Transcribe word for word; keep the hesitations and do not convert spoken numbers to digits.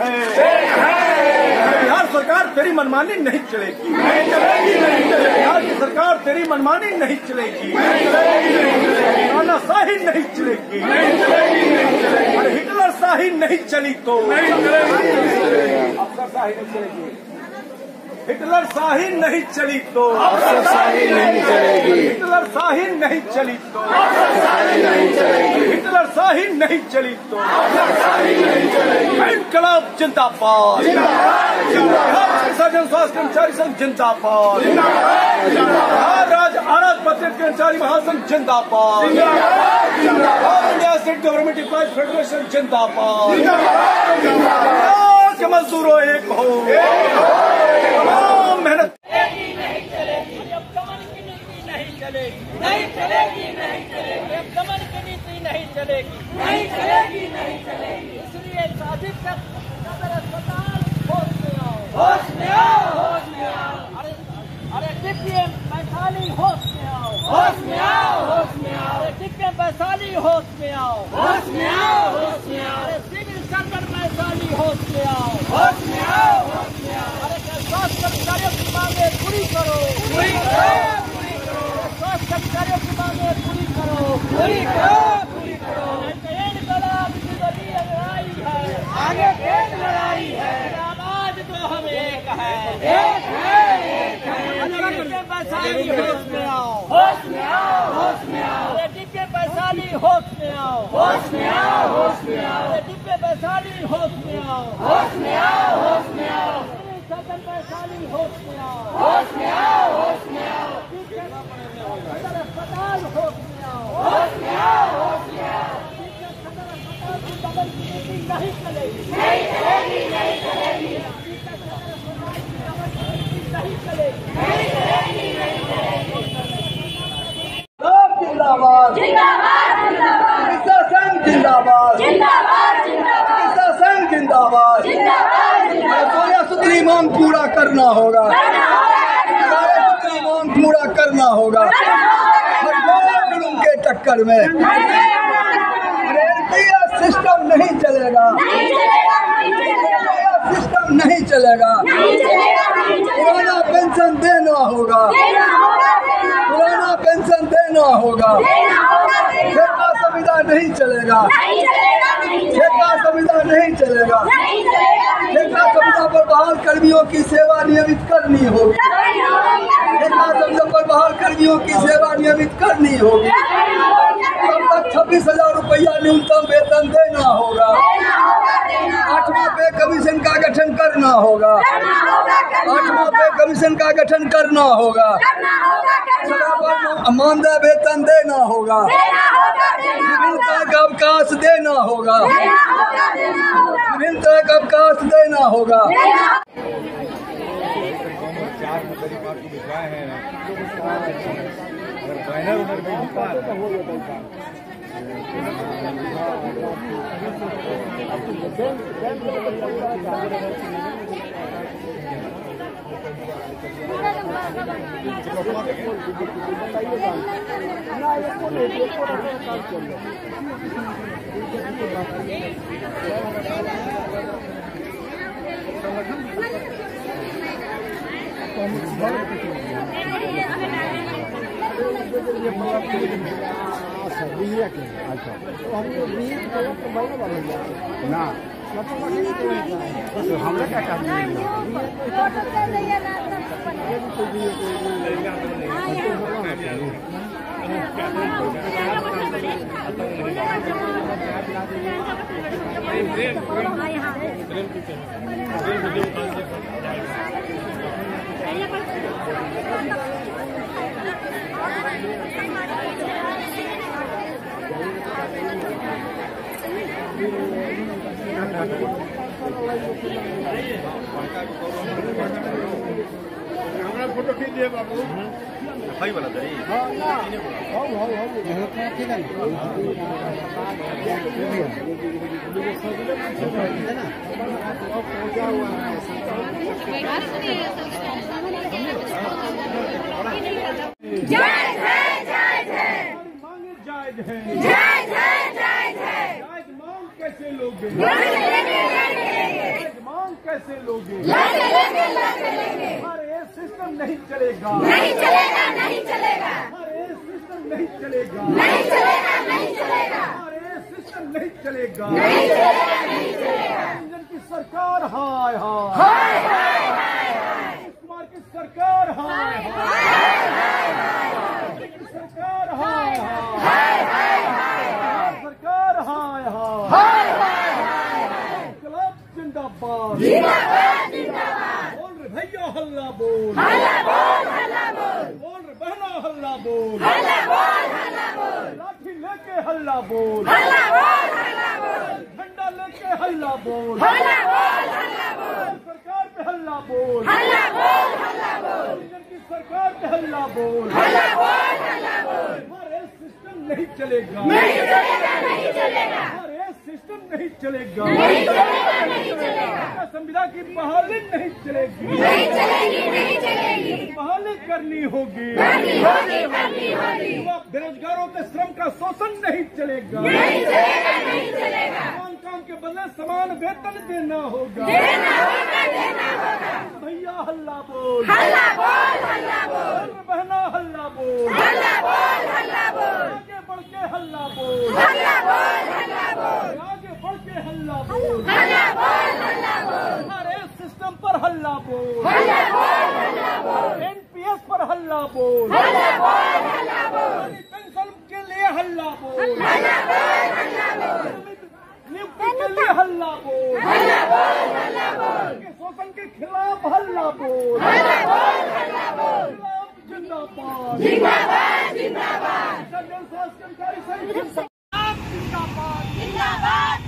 बिहार सरकार तेरी मनमानी नहीं चलेगी, बिहार की सरकार तेरी मनमानी नहीं चलेगी, तानाशाही नहीं चलेगी, अरे हिटलर शाही नहीं चली तो अफसरशाही नहीं चलेगी, हिटलर शाही नहीं चली तो अफसरशाही नहीं चलेगी, हिटलर शाही नहीं चली तो अफसरशाही नहीं चलेगी, हिटलर शाही नहीं चली तो अफसरशाही नहीं चलेगी। इनकलाब जिंदाबाद, बिहार चिकित्सा जन स्वास्थ्य कर्मचारी संघ जिंदाबाद, बिहार राज्य अनाज पत्रित कर्मचारी महासंघ जिंदाबाद, all India state government employees federation जिंदाबाद, के मजदूरों एक हो, तमाम मेहनत नहीं चलेगी, अब दमन की नीति नहीं चलेगी, नहीं चलेगी, नहीं चलेगी, अब दमन की नीति नहीं चलेगी, नहीं चलेगी, नहीं चलेगी। इसलिए साजिद का सदर अस्पताल होश में आओ, होश में आओ, होश में आओ। अरे अरे डीपीएम वैशाली होश में आओ, होश में आओ, होश में आओ। अरे डीपीएम वैशाली होश में आओ, होश में आओ, होश में आओ। अरे सिविल सर्जन वैशाली होश में आओ, होश में आओ, होश में आओ। अरे स्वास्थ्य कर्मचारियों की मांगे पूरी करो, पूरी करो, पूरी करो। स्वास्थ्य कर्मचारियों की मांगे पूरी करो, पूरी करो, पूरी करो। इनकलाब की बड़ी लड़ाई है, आगे तेज लड़ाई है, आवाज तो हम एक है, एक है, एक है। वैशाली होश में आओ, होश में आओ, होश में आओ। डिब्बे वैशाली होश में आओ, होश में आओ, होश में आओ। डिब्बे वैशाली होश में आओ, होश में आओ, होश में आओ। सदन वैशाली होश में आओ, होश में आओ, होश में आओ। सदर अस्पताल होश में आओ, होश में आओ, होश में आओ। सदर अस्पताल की दमन की नीति नहीं चलेगी, नहीं चलेगी, नहीं चलेगी। नहीं चलेगी, नहीं चलेगी, नहीं चलेगी। जिंदाबाद, जिंदाबाद, जिंदाबाद, चिकित्सा संघ जिंदाबाद, जिंदाबाद, जिंदाबाद, चिकित्सा संघ जिंदाबाद। जिंदाबाद, जिंदाबाद। सोलह सूत्री मांग पूरा करना होगा, सोलह सूत्री मांग पूरा करना होगा। हर जुल्म के टक्कर में रेलवे सिस्टम नहीं चलेगा, नहीं चलेगा, नहीं चलेगा, सिस्टम नहीं चलेगा। नहीं चलेगा, नहीं चलेगा। पुराना पेंशन देना होगा, देना होगा, देना होगा, पुराना पेंशन देना होगा। देना होगा, देना ठेका सुविधा नहीं चलेगा, नहीं चलेगा, नहीं ठेका सुविधा नहीं चलेगा। नहीं चलेगा, नहीं ठेका सुविधा पर बहाल कर्मियों की सेवा नियमित करनी होगी, ठेका सुविधा पर बहाल कर्मियों की सेवा नियमित करनी होगी। तब तक छब्बीस हजार रुपया न्यूनतम वेतन देना होगा, आठवां पे कमीशन का गठन करना होगा, आठवां पे कमीशन का गठन करना होगा। सदा पर मानदेय वेतन देना होगा, विभिन्न तरह का अवकाश देना होगा, विभिन्न तरह का अवकाश देना होगा। ना हमरा क्या फोटो खींच दिए बाबू भाई वाला दरी हां ना हां हां हां यहां पे ठीक है ना पहुंचा हुआ है जय जय जय जय मांगे जायज है, जय जय जय जय जायज मांग कैसे लोगे, जय जय जय जय कैसे लोगे? लड़के लेंगे, लड़के लेंगे। अरे सिस्टम नहीं चलेगा, नहीं चलेगा, नहीं चलेगा। अरे सिस्टम नहीं चलेगा, नहीं चलेगा, नहीं चलेगा। अरे सिस्टम नहीं चलेगा, नहीं चलेगा, नहीं चलेगा। इंजन की सरकार हाय हाय, हाय हाय हाय हाय। कुमार की सरकार हाय हाय, की सरकार हाय हाय, सरकार हाय हाय, इनकलाब जिंदाबाद, जिंदाबाद, जिंदाबाद। बोल रे भैया हल्ला बोल, हल्ला बोल, हल्ला बोल। बोल रे बहना हल्ला बोल, हल्ला बोल, हल्ला बोल। लाठी लेके हल्ला बोल, हल्ला बोल, हल्ला बोल। झंडा लेके हल्ला बोल, हल्ला बोल, हल्ला बोल। सरकार पे हल्ला बोल, हल्ला बोल, हल्ला बोल। इंजन की सरकार पे हल्ला बोल, हल्ला बोल, हल्ला बोल। हमारे सिस्टम नहीं चलेगा, नहीं चलेगा, नहीं चलेगा। हमारे सिस्टम नहीं चलेगा, नहीं चलेगा, नहीं चलेगा। संविधान की बहाली नहीं चलेगी, नहीं चलेगी, नहीं चलेगी। बहाली करनी होगी, करनी होगी, करनी होगी। युवा बेरोजगारों के श्रम का शोषण नहीं चलेगा, नहीं चलेगा, नहीं चलेगा। समान काम के बदले समान वेतन देना होगा, देना होगा, देना होगा। भैया हल्ला बोल, हल्ला बोल, हल्ला बोल। बहना हल्ला बोल, हल्ला बोल, हल्ला बोल। आगे बढ़ के हल्ला बोल, हल्ला बोल, हल्ला बोल। आगे बढ़ के हल्ला बोल, हल्ला बोल, हल्ला बोल। हमारे सिस्टम पर हल्ला बोल, हल्ला बोल, हल्ला बोल। एनपीएस पर हल्ला बोल, हल्ला बोल, हल्ला बोल। पेंशन के लिए हल्ला बोल, हल्ला बोल, हल्ला बोल। नियुक्ति के लिए हल्ला बोल, हल्ला बोल, हल्ला बोल। के शोषण के खिलाफ हल्ला बोल, हल्ला बोल, हल्ला बोल। जिंदाबाद, जिंदाबाद, जिंदाबाद। जनरल स्वास्थ्य कर्मचारी संघ जिंदाबाद, जिंदाबाद,